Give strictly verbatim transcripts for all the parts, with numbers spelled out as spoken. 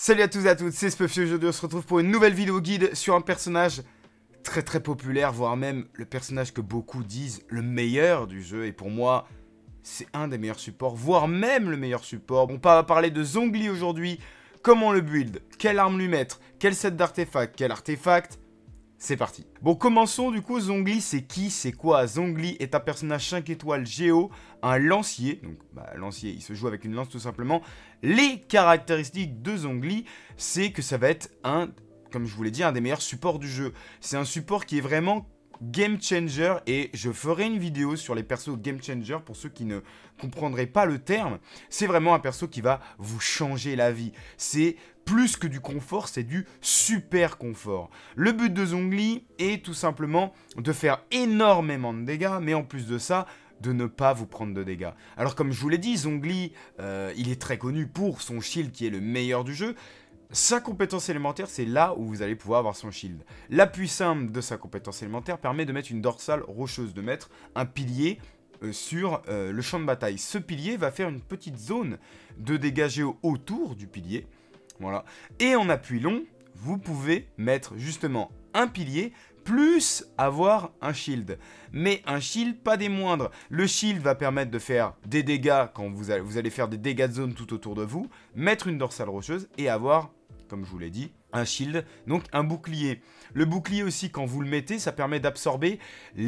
Salut à tous et à toutes, c'est Spuffy. Aujourd'hui on se retrouve pour une nouvelle vidéo guide sur un personnage très très populaire, voire même le personnage que beaucoup disent le meilleur du jeu. Et pour moi, c'est un des meilleurs supports, voire même le meilleur support. On va parler de Zhongli aujourd'hui, comment le build, quelle arme lui mettre, quel set d'artefacts, quel artefact. C'est parti. Bon, commençons du coup. Zhongli, c'est qui? C'est quoi? Zhongli est un personnage cinq étoiles Géo, un lancier. Donc, bah, lancier, il se joue avec une lance tout simplement. Les caractéristiques de Zhongli, c'est que ça va être un, comme je vous l'ai dit, un des meilleurs supports du jeu. C'est un support qui est vraiment game changer et je ferai une vidéo sur les persos game changer pour ceux qui ne comprendraient pas le terme. C'est vraiment un perso qui va vous changer la vie. C'est plus que du confort, c'est du super confort. Le but de Zhongli est tout simplement de faire énormément de dégâts, mais en plus de ça, de ne pas vous prendre de dégâts. Alors comme je vous l'ai dit, Zhongli, euh, il est très connu pour son shield qui est le meilleur du jeu. Sa compétence élémentaire, c'est là où vous allez pouvoir avoir son shield. L'appui simple de sa compétence élémentaire permet de mettre une dorsale rocheuse, de mettre un pilier euh, sur euh, le champ de bataille. Ce pilier va faire une petite zone de dégâts géo autour du pilier. Voilà. Et en appui long, vous pouvez mettre justement un pilier plus avoir un shield. Mais un shield, pas des moindres. Le shield va permettre de faire des dégâts quand vous allez, vous allez faire des dégâts de zone tout autour de vous, mettre une dorsale rocheuse et avoir, comme je vous l'ai dit, un shield, donc un bouclier. Le bouclier aussi, quand vous le mettez, ça permet d'absorber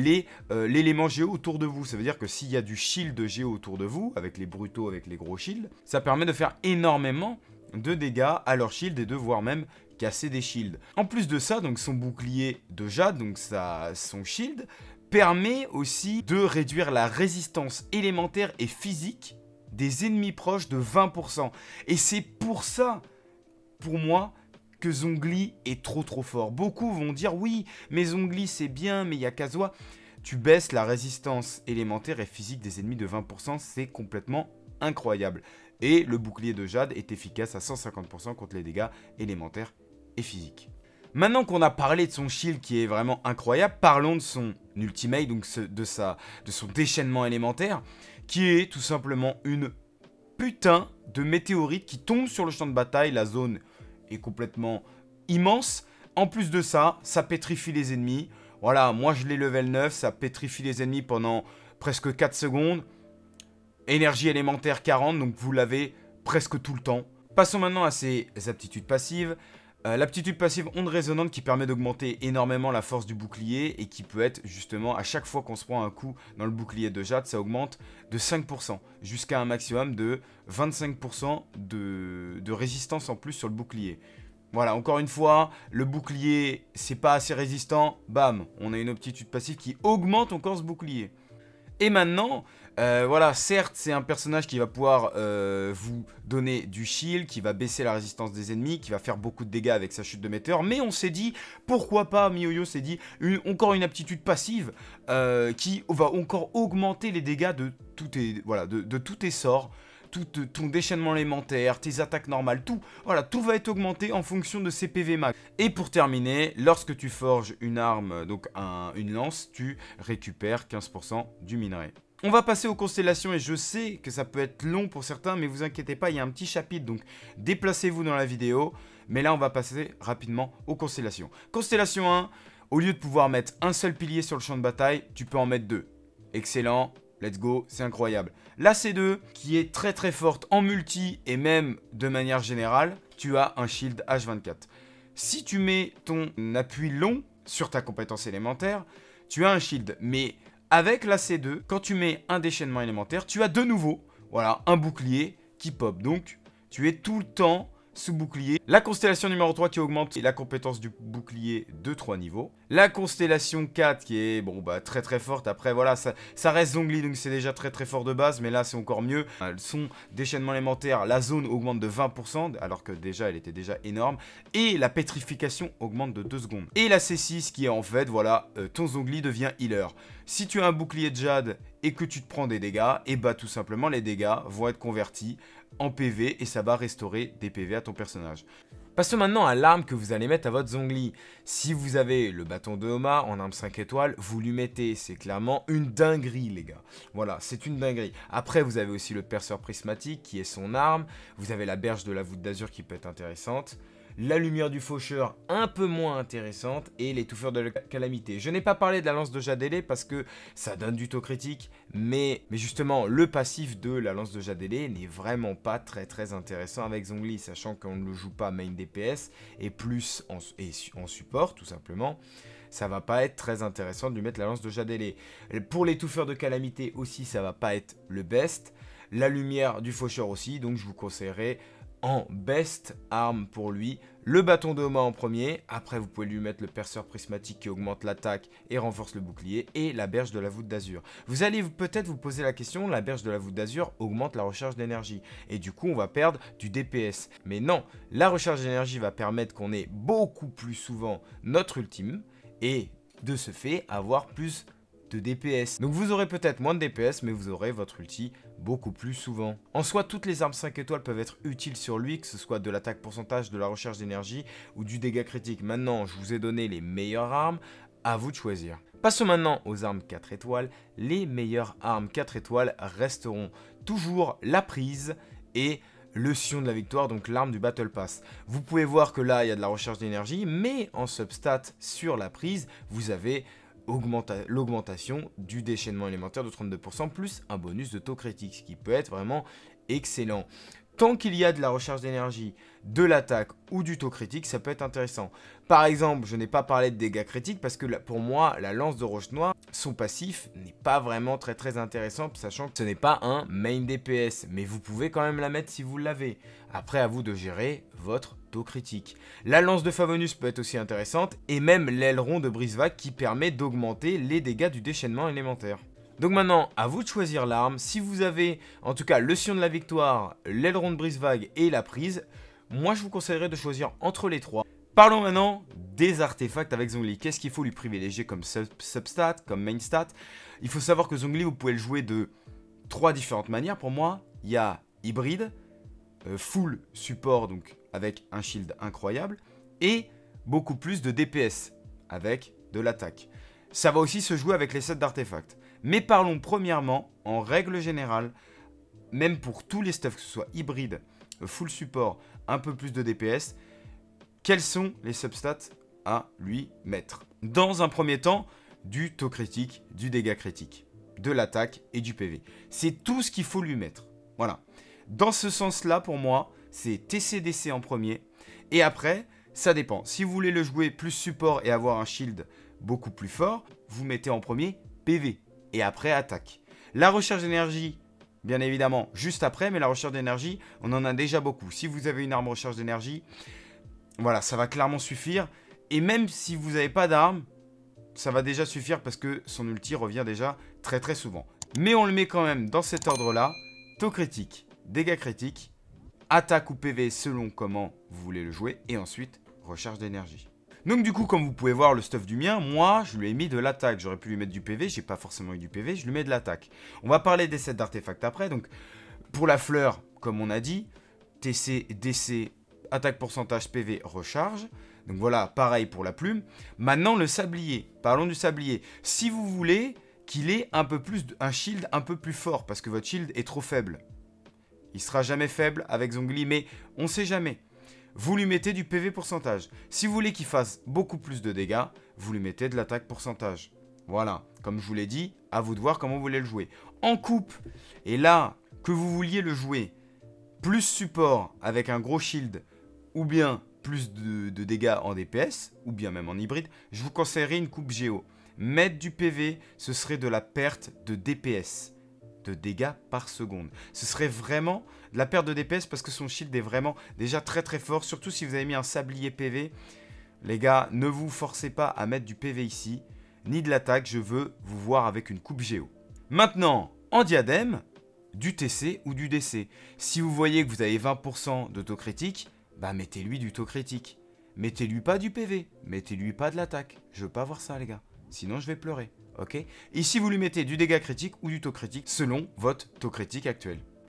euh, l'élément géo autour de vous. Ça veut dire que s'il y a du shield géo autour de vous, avec les brutaux, avec les gros shields, ça permet de faire énormément de dégâts à leur shield et de voire même casser des shields. En plus de ça, donc son bouclier de jade, donc sa, son shield, permet aussi de réduire la résistance élémentaire et physique des ennemis proches de vingt pour cent. Et c'est pour ça, pour moi, que Zhongli est trop trop fort. Beaucoup vont dire oui, mais Zhongli c'est bien, mais il y a Kazuha. Tu baisses la résistance élémentaire et physique des ennemis de vingt pour cent, c'est complètement incroyable. Et le bouclier de jade est efficace à cent cinquante pour cent contre les dégâts élémentaires et physiques. Maintenant qu'on a parlé de son shield qui est vraiment incroyable, parlons de son ultimate, donc de, sa, de son déchaînement élémentaire, qui est tout simplement une putain de météorite qui tombe sur le champ de bataille. La zone est complètement immense. En plus de ça, ça pétrifie les ennemis. Voilà, moi je l'ai level neuf, ça pétrifie les ennemis pendant presque quatre secondes. Énergie élémentaire quarante, donc vous l'avez presque tout le temps. Passons maintenant à ses aptitudes passives. Euh, L'aptitude passive onde résonante qui permet d'augmenter énormément la force du bouclier et qui peut être justement à chaque fois qu'on se prend un coup dans le bouclier de jade, ça augmente de cinq pour cent jusqu'à un maximum de vingt-cinq pour cent de, de résistance en plus sur le bouclier. Voilà, encore une fois, le bouclier c'est pas assez résistant, bam, on a une aptitude passive qui augmente encore ce bouclier. Et maintenant, euh, voilà, certes, c'est un personnage qui va pouvoir euh, vous donner du shield, qui va baisser la résistance des ennemis, qui va faire beaucoup de dégâts avec sa chute de météore. Mais on s'est dit, pourquoi pas, MiYoYo s'est dit, une, encore une aptitude passive euh, qui va encore augmenter les dégâts de tous tes, voilà, de, de tous tes sorts. Tout ton déchaînement élémentaire, tes attaques normales, tout, voilà, tout va être augmenté en fonction de ses P V max. Et pour terminer, lorsque tu forges une arme, donc un, une lance, tu récupères quinze pour cent du minerai. On va passer aux constellations et je sais que ça peut être long pour certains, mais vous inquiétez pas, il y a un petit chapitre, donc déplacez-vous dans la vidéo. Mais là, on va passer rapidement aux constellations. Constellation un, au lieu de pouvoir mettre un seul pilier sur le champ de bataille, tu peux en mettre deux. Excellent. Let's go, c'est incroyable. La C deux, qui est très très forte en multi et même de manière générale, tu as un shield H vingt-quatre. Si tu mets ton appui long sur ta compétence élémentaire, tu as un shield. Mais avec la C deux, quand tu mets un déchaînement élémentaire, tu as de nouveau, voilà, un bouclier qui pop. Donc, tu es tout le temps sous bouclier. La constellation numéro trois qui augmente la compétence du bouclier de trois niveaux. La constellation quatre qui est bon bah très très forte. Après voilà, ça, ça reste Zhongli, donc c'est déjà très très fort de base, mais là c'est encore mieux. Son déchaînement élémentaire, la zone augmente de vingt pour cent, alors que déjà elle était déjà énorme. Et la pétrification augmente de deux secondes. Et la C six qui est en fait, voilà, euh, ton Zhongli devient healer. Si tu as un bouclier de jade et que tu te prends des dégâts, et bah tout simplement les dégâts vont être convertis en P V et ça va restaurer des P V à ton personnage. Passons maintenant à l'arme que vous allez mettre à votre Zhongli. Si vous avez le bâton de Homard en arme cinq étoiles, vous lui mettez. C'est clairement une dinguerie, les gars. Voilà, c'est une dinguerie. Après, vous avez aussi le perceur prismatique qui est son arme. Vous avez la berge de la voûte d'azur qui peut être intéressante. La lumière du faucheur, un peu moins intéressante, et l'étouffeur de la calamité. Je n'ai pas parlé de la lance de Jadélé parce que ça donne du taux critique, mais, mais justement, le passif de la lance de Jadélé n'est vraiment pas très très intéressant avec Zhongli, sachant qu'on ne le joue pas main D P S, et plus en, et en support, tout simplement. Ça va pas être très intéressant de lui mettre la lance de Jadélé. Pour l'étouffeur de calamité aussi, ça va pas être le best. La lumière du faucheur aussi, donc je vous conseillerais en best arme pour lui, le bâton de Homard en premier, après vous pouvez lui mettre le perceur prismatique qui augmente l'attaque et renforce le bouclier, et la berge de la voûte d'azur. Vous allez peut-être vous poser la question, la berge de la voûte d'azur augmente la recharge d'énergie, et du coup on va perdre du D P S. Mais non, la recharge d'énergie va permettre qu'on ait beaucoup plus souvent notre ultime, et de ce fait avoir plus de D P S. Donc vous aurez peut-être moins de D P S, mais vous aurez votre ulti beaucoup plus souvent. En soi, toutes les armes cinq étoiles peuvent être utiles sur lui, que ce soit de l'attaque pourcentage, de la recherche d'énergie ou du dégât critique. Maintenant, je vous ai donné les meilleures armes, à vous de choisir. Passons maintenant aux armes quatre étoiles. Les meilleures armes quatre étoiles resteront toujours la prise et le Sillon de la victoire, donc l'arme du Battle Pass. Vous pouvez voir que là, il y a de la recherche d'énergie, mais en substat sur la prise, vous avez l'augmentation du déchaînement élémentaire de trente-deux pour cent plus un bonus de taux critique, ce qui peut être vraiment excellent. Tant qu'il y a de la recharge d'énergie, de l'attaque ou du taux critique, ça peut être intéressant. Par exemple, je n'ai pas parlé de dégâts critiques parce que pour moi, la lance de roche noire, son passif n'est pas vraiment très très intéressant, sachant que ce n'est pas un main D P S. Mais vous pouvez quand même la mettre si vous l'avez. Après, à vous de gérer votre taux critique. La lance de Favonius peut être aussi intéressante, et même l'aileron de Brisvague qui permet d'augmenter les dégâts du déchaînement élémentaire. Donc maintenant, à vous de choisir l'arme. Si vous avez, en tout cas, le Sillon de la victoire, l'aileron de Brisvague et la prise, moi je vous conseillerais de choisir entre les trois. Parlons maintenant des artefacts avec Zhongli. Qu'est-ce qu'il faut lui privilégier comme sub substat, comme main stat? Il faut savoir que Zhongli, vous pouvez le jouer de trois différentes manières. Pour moi, il y a hybride, euh, full support, donc avec un shield incroyable, et beaucoup plus de D P S, avec de l'attaque. Ça va aussi se jouer avec les sets d'artefacts. Mais parlons premièrement, en règle générale, même pour tous les stuffs, que ce soit hybride, full support, un peu plus de D P S, quels sont les substats à lui mettre? Dans un premier temps, du taux critique, du dégât critique, de l'attaque et du P V. C'est tout ce qu'il faut lui mettre. Voilà. Dans ce sens-là, pour moi, c'est T C D C en premier. Et après, ça dépend. Si vous voulez le jouer plus support et avoir un shield beaucoup plus fort, vous mettez en premier P V. Et après, attaque. La recherche d'énergie, bien évidemment, juste après. Mais la recherche d'énergie, on en a déjà beaucoup. Si vous avez une arme recherche d'énergie, voilà, ça va clairement suffire. Et même si vous n'avez pas d'arme, ça va déjà suffire parce que son ulti revient déjà très très souvent. Mais on le met quand même dans cet ordre-là. Taux critique, dégâts critiques, attaque ou P V selon comment vous voulez le jouer. Et ensuite, recherche d'énergie. Donc du coup, comme vous pouvez voir le stuff du mien, moi, je lui ai mis de l'attaque. J'aurais pu lui mettre du P V, j'ai pas forcément eu du P V, je lui mets de l'attaque. On va parler des sets d'artefacts après. Donc, pour la fleur, comme on a dit, T C, D C, attaque pourcentage, P V, recharge. Donc voilà, pareil pour la plume. Maintenant, le sablier. Parlons du sablier. Si vous voulez qu'il ait un peu plus, un shield un peu plus fort, parce que votre shield est trop faible. Il sera jamais faible avec Zhongli, mais on sait jamais. Vous lui mettez du P V pourcentage. Si vous voulez qu'il fasse beaucoup plus de dégâts, vous lui mettez de l'attaque pourcentage. Voilà, comme je vous l'ai dit, à vous de voir comment vous voulez le jouer. En coupe, et là, que vous vouliez le jouer, plus support avec un gros shield, ou bien plus de, de dégâts en D P S, ou bien même en hybride, je vous conseillerais une coupe Géo. Mettre du P V, ce serait de la perte de D P S. De dégâts par seconde. Ce serait vraiment de la perte de D P S parce que son shield est vraiment déjà très très fort. Surtout si vous avez mis un sablier P V. Les gars, ne vous forcez pas à mettre du P V ici. Ni de l'attaque, je veux vous voir avec une coupe Géo. Maintenant, en diadème, du T C ou du D C. Si vous voyez que vous avez vingt pour cent de taux critique, bah mettez-lui du taux critique. Mettez-lui pas du P V. Mettez-lui pas de l'attaque. Je veux pas voir ça les gars. Sinon je vais pleurer. Ok. Ici, vous lui mettez du dégât critique ou du taux critique selon votre taux critique actuel.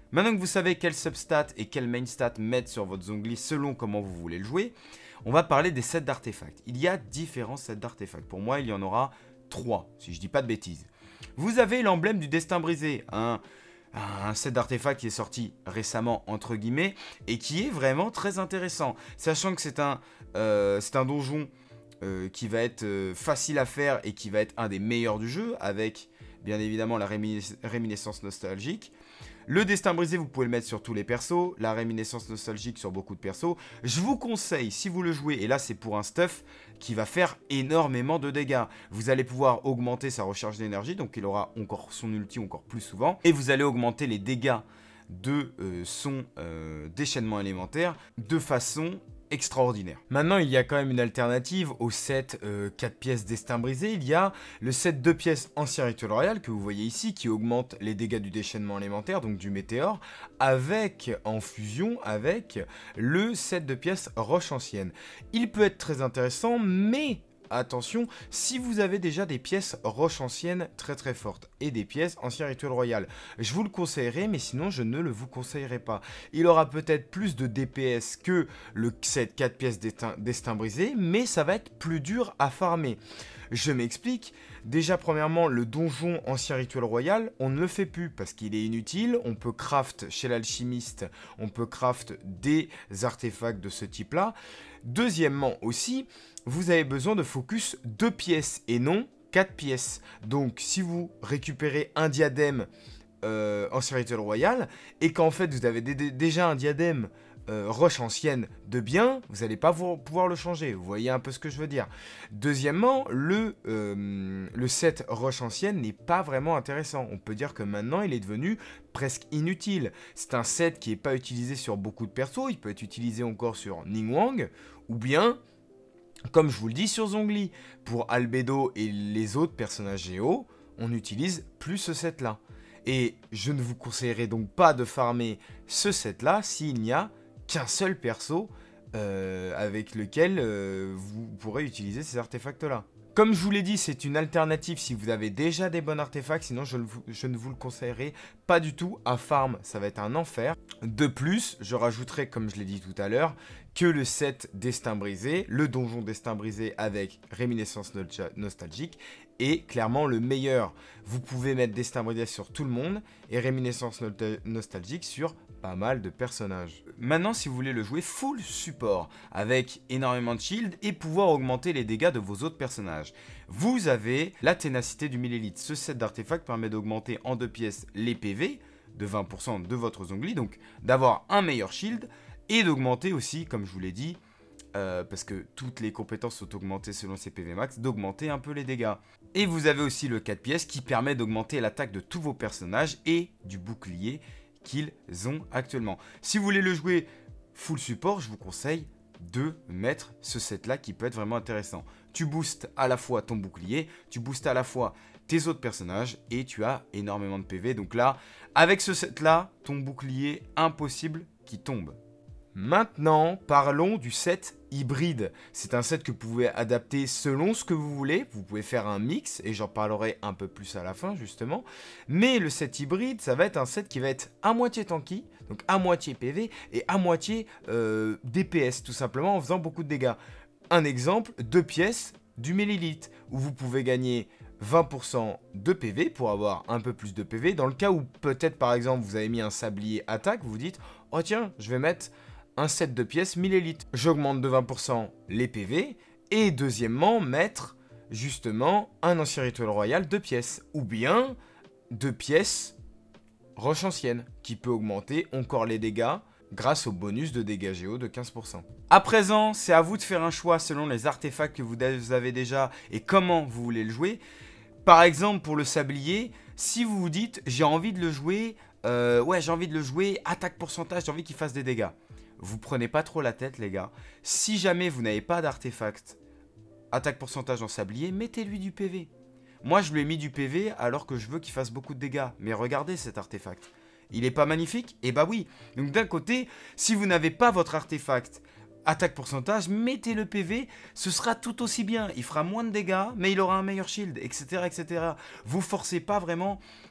Maintenant que vous savez quel substat et quel main stat mettre sur votre Zhongli selon comment vous voulez le jouer, on va parler des sets d'artefacts. Il y a différents sets d'artefacts. Pour moi, il y en aura trois, si je dis pas de bêtises. Vous avez l'emblème du destin brisé, un, un set d'artefacts qui est sorti récemment, entre guillemets, et qui est vraiment très intéressant. Sachant que c'est un, euh, c'est un donjon euh, qui va être euh, facile à faire et qui va être un des meilleurs du jeu, avec bien évidemment la réminis- réminiscence nostalgique. Le destin brisé, vous pouvez le mettre sur tous les persos. La réminiscence nostalgique sur beaucoup de persos. Je vous conseille, si vous le jouez, et là c'est pour un stuff qui va faire énormément de dégâts. Vous allez pouvoir augmenter sa recharge d'énergie, donc il aura encore son ulti encore plus souvent. Et vous allez augmenter les dégâts de euh, son euh, déchaînement élémentaire de façon extraordinaire. Maintenant, il y a quand même une alternative au set euh, quatre pièces destin brisé. Il y a le set deux pièces ancien rituel royal que vous voyez ici, qui augmente les dégâts du déchaînement élémentaire, donc du météore, avec, en fusion avec le set de pièces roche ancienne. Il peut être très intéressant, mais attention, si vous avez déjà des pièces roche ancienne très très fortes et des pièces ancien rituel royal, je vous le conseillerais, mais sinon je ne le vous conseillerais pas. Il aura peut-être plus de D P S que le set quatre pièces destin, destin brisé, mais ça va être plus dur à farmer. Je m'explique. Déjà, premièrement, le donjon ancien rituel royal, on ne le fait plus parce qu'il est inutile. On peut craft chez l'alchimiste, on peut craft des artefacts de ce type-là. Deuxièmement aussi, vous avez besoin de focus deux pièces et non quatre pièces. Donc, si vous récupérez un diadème euh, ancien rituel royal et qu'en fait vous avez déjà un diadème Euh, roche ancienne de bien, vous n'allez pas pouvoir le changer. Vous voyez un peu ce que je veux dire. Deuxièmement, le, euh, le set roche ancienne n'est pas vraiment intéressant. On peut dire que maintenant, il est devenu presque inutile. C'est un set qui n'est pas utilisé sur beaucoup de persos. Il peut être utilisé encore sur Ningguang, ou bien, comme je vous le dis, sur Zhongli. Pour Albedo et les autres personnages géo, on n'utilise plus ce set-là. Et je ne vous conseillerais donc pas de farmer ce set-là s'il n'y a qu'un seul perso euh, avec lequel euh, vous pourrez utiliser ces artefacts-là. Comme je vous l'ai dit, c'est une alternative si vous avez déjà des bons artefacts, sinon je, vous, je ne vous le conseillerais pas du tout à farm, ça va être un enfer. De plus, je rajouterai, comme je l'ai dit tout à l'heure, que le set Destin Brisé, le donjon Destin Brisé avec réminiscence nostalgique, est clairement le meilleur. Vous pouvez mettre Destin Brisé sur tout le monde et réminiscence nostalgique sur pas mal de personnages. Maintenant, si vous voulez le jouer full support, avec énormément de shield et pouvoir augmenter les dégâts de vos autres personnages, vous avez la ténacité du millélite. Ce set d'artefacts permet d'augmenter en deux pièces les P V de vingt pour cent de votre Zhongli, donc d'avoir un meilleur shield, et d'augmenter aussi, comme je vous l'ai dit, euh, parce que toutes les compétences sont augmentées selon ses P V max, d'augmenter un peu les dégâts. Et vous avez aussi le quatre pièces qui permet d'augmenter l'attaque de tous vos personnages et du bouclier qu'ils ont actuellement. Si vous voulez le jouer full support, je vous conseille de mettre ce set là qui peut être vraiment intéressant. Tu boostes à la fois ton bouclier, tu boostes à la fois tes autres personnages et tu as énormément de P V. Donc là, avec ce set là, ton bouclier impossible qui tombe. Maintenant, parlons du set hybride. C'est un set que vous pouvez adapter selon ce que vous voulez. Vous pouvez faire un mix, et j'en parlerai un peu plus à la fin, justement. Mais le set hybride, ça va être un set qui va être à moitié tanky, donc à moitié P V, et à moitié euh, D P S, tout simplement, en faisant beaucoup de dégâts. Un exemple, deux pièces du millélite, où vous pouvez gagner vingt pour cent de P V pour avoir un peu plus de P V. Dans le cas où, peut-être, par exemple, vous avez mis un sablier attaque, vous vous dites, oh tiens, je vais mettre un set de pièces millélite. J'augmente de vingt pour cent les P V. Et deuxièmement, mettre justement un ancien rituel royal de pièces. Ou bien deux pièces roche ancienne qui peut augmenter encore les dégâts grâce au bonus de dégâts géo de quinze pour cent. À présent, c'est à vous de faire un choix selon les artefacts que vous avez déjà et comment vous voulez le jouer. Par exemple, pour le sablier, si vous vous dites j'ai envie de le jouer, euh, ouais j'ai envie de le jouer, attaque pourcentage, j'ai envie qu'il fasse des dégâts. Vous prenez pas trop la tête, les gars. Si jamais vous n'avez pas d'artefact attaque pourcentage en sablier, mettez-lui du P V. Moi, je lui ai mis du P V alors que je veux qu'il fasse beaucoup de dégâts. Mais regardez cet artefact. Il est pas magnifique? Eh bah oui. Donc d'un côté, si vous n'avez pas votre artefact attaque pourcentage, mettez le P V, ce sera tout aussi bien. Il fera moins de dégâts, mais il aura un meilleur shield, et cetera, et cetera. Vous forcez pas vraiment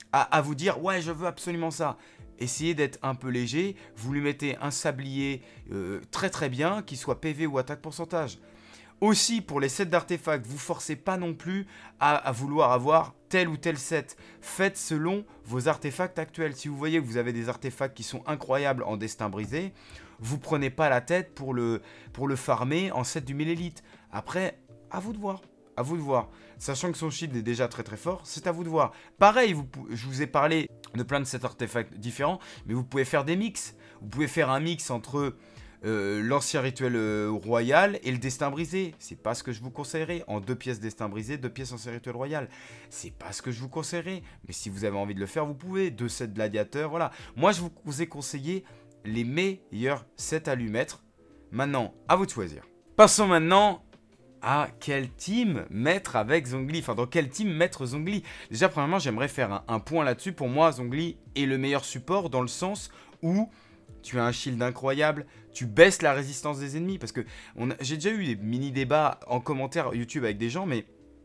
à, à vous dire « Ouais, je veux absolument ça ». Essayez d'être un peu léger, vous lui mettez un sablier euh, très très bien, qu'il soit P V ou attaque pourcentage. Aussi, pour les sets d'artefacts, vous forcez pas non plus à, à vouloir avoir tel ou tel set. Faites selon vos artefacts actuels. Si vous voyez que vous avez des artefacts qui sont incroyables en destin brisé, vous prenez pas la tête pour le, pour le farmer en set du mille élite. Après, à vous de voir. À vous de voir. Sachant que son shield est déjà très très fort, c'est à vous de voir. Pareil, vous, je vous ai parlé de plein de sets artefacts différents, mais vous pouvez faire des mix. Vous pouvez faire un mix entre euh, l'ancien rituel euh, royal et le destin brisé. C'est pas ce que je vous conseillerais. En deux pièces destin brisé, deux pièces ancien rituel royal. C'est pas ce que je vous conseillerais. Mais si vous avez envie de le faire, vous pouvez. Deux sets gladiateurs, voilà. Moi, je vous ai conseillé les meilleurs sets à lui mettre. Maintenant, à vous de choisir. Passons maintenant à quel team mettre avec Zhongli, enfin dans quel team mettre Zhongli. Déjà premièrement j'aimerais faire un, un point là-dessus. Pour moi Zhongli est le meilleur support dans le sens où tu as un shield incroyable, tu baisses la résistance des ennemis, parce que j'ai déjà eu des mini débats en commentaire YouTube avec des gens, mais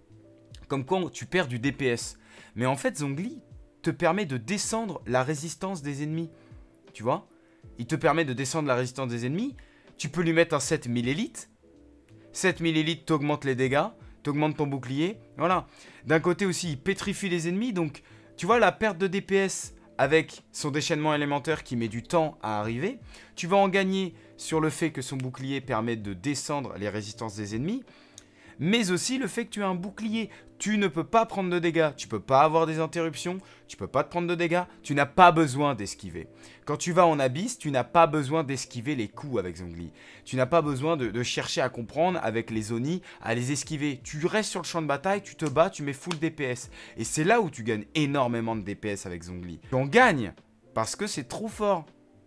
comme quoi tu perds du D P S, mais en fait Zhongli te permet de descendre la résistance des ennemis, tu vois, il te permet de descendre la résistance des ennemis. Tu peux lui mettre un set mille élites, sept mille élites, t'augmentes les dégâts, t'augmentes ton bouclier, voilà. D'un côté aussi, il pétrifie les ennemis, donc tu vois la perte de D P S avec son déchaînement élémentaire qui met du temps à arriver. Tu vas en gagner sur le fait que son bouclier permet de descendre les résistances des ennemis, mais aussi le fait que tu as un bouclier. Tu ne peux pas prendre de dégâts, tu peux pas avoir des interruptions, tu peux pas te prendre de dégâts, tu n'as pas besoin d'esquiver. Quand tu vas en abysse, tu n'as pas besoin d'esquiver les coups avec Zhongli. Tu n'as pas besoin de, de chercher à comprendre avec les Oni, à les esquiver. Tu restes sur le champ de bataille, tu te bats, tu mets full D P S. Et c'est là où tu gagnes énormément de D P S avec Zhongli. Tu en gagnes parce que c'est trop fort.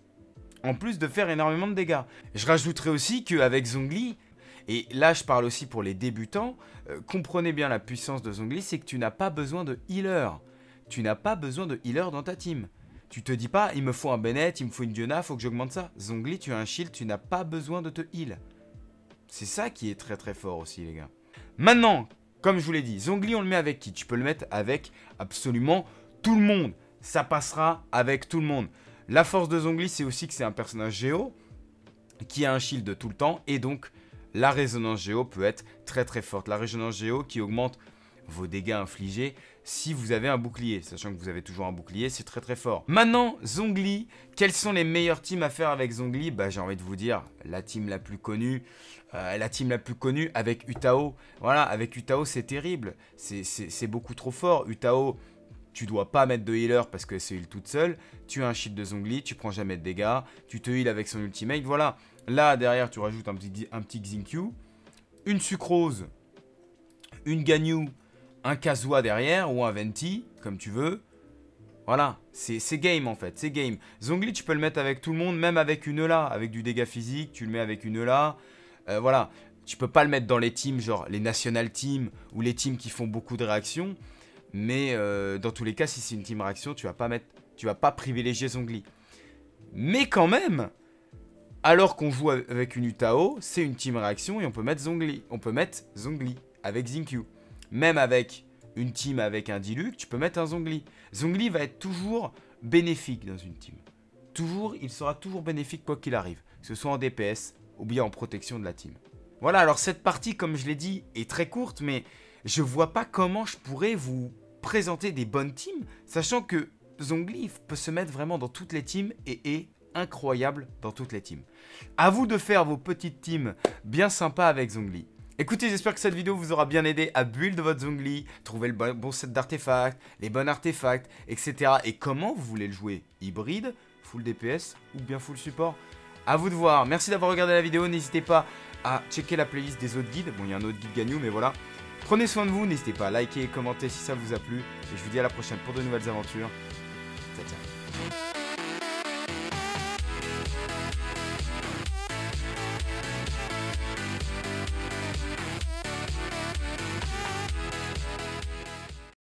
En plus de faire énormément de dégâts. Je rajouterai aussi qu'avec Zhongli, et là je parle aussi pour les débutants, euh, comprenez bien la puissance de Zhongli, c'est que tu n'as pas besoin de healer. Tu n'as pas besoin de healer dans ta team. Tu te dis pas, il me faut un Bennett, il me faut une Diona, il faut que j'augmente ça. Zhongli, tu as un shield, tu n'as pas besoin de te heal. C'est ça qui est très très fort aussi les gars. Maintenant, comme je vous l'ai dit, Zhongli on le met avec qui? Tu peux le mettre avec absolument tout le monde. Ça passera avec tout le monde. La force de Zhongli, c'est aussi que c'est un personnage géo qui a un shield tout le temps et donc la résonance géo peut être très très forte. La résonance géo qui augmente vos dégâts infligés si vous avez un bouclier. Sachant que vous avez toujours un bouclier, c'est très très fort. Maintenant, Zhongli, quelles sont les meilleures teams à faire avec Zhongli? Bah, j'ai envie de vous dire, la team la plus connue, euh, la team la plus connue avec Utao. Voilà, avec Utao, c'est terrible. C'est beaucoup trop fort. Utao, tu dois pas mettre de healer parce que c'est heal toute seule. Tu as un shield de Zhongli, tu prends jamais de dégâts. Tu te heal avec son ultimate, voilà. Là, derrière, tu rajoutes un petit, un petit Xingqiu, une Sucrose, une Ganyu, un Kazuha derrière, ou un Venti, comme tu veux. Voilà, c'est game en fait, c'est game. Zhongli, tu peux le mettre avec tout le monde, même avec une Eula, avec du dégât physique, tu le mets avec une Eula. Euh, voilà, tu peux pas le mettre dans les teams, genre les national teams, ou les teams qui font beaucoup de réactions. Mais euh, dans tous les cas, si c'est une team réaction, tu vas pas mettre, tu vas pas privilégier Zhongli. Mais quand même, alors qu'on joue avec une Utao, c'est une team réaction et on peut mettre Zhongli. On peut mettre Zhongli avec Xingqiu. Même avec une team avec un Diluc, tu peux mettre un Zhongli. Zhongli va être toujours bénéfique dans une team. Toujours, il sera toujours bénéfique quoi qu'il arrive. Que ce soit en D P S ou bien en protection de la team. Voilà, alors cette partie, comme je l'ai dit, est très courte, mais je vois pas comment je pourrais vous présenter des bonnes teams, sachant que Zhongli peut se mettre vraiment dans toutes les teams et est incroyable dans toutes les teams. À vous de faire vos petites teams bien sympas avec Zhongli. Écoutez, j'espère que cette vidéo vous aura bien aidé à build votre Zhongli, trouver le bon, bon set d'artefacts, les bons artefacts, et cetera. Et comment vous voulez le jouer? Hybride, full D P S ou bien full support? À vous de voir. Merci d'avoir regardé la vidéo. N'hésitez pas à checker la playlist des autres guides. Bon, il y a un autre guide Ganyu, mais voilà. Prenez soin de vous. N'hésitez pas à liker et commenter si ça vous a plu. Et je vous dis à la prochaine pour de nouvelles aventures. Ciao, ciao.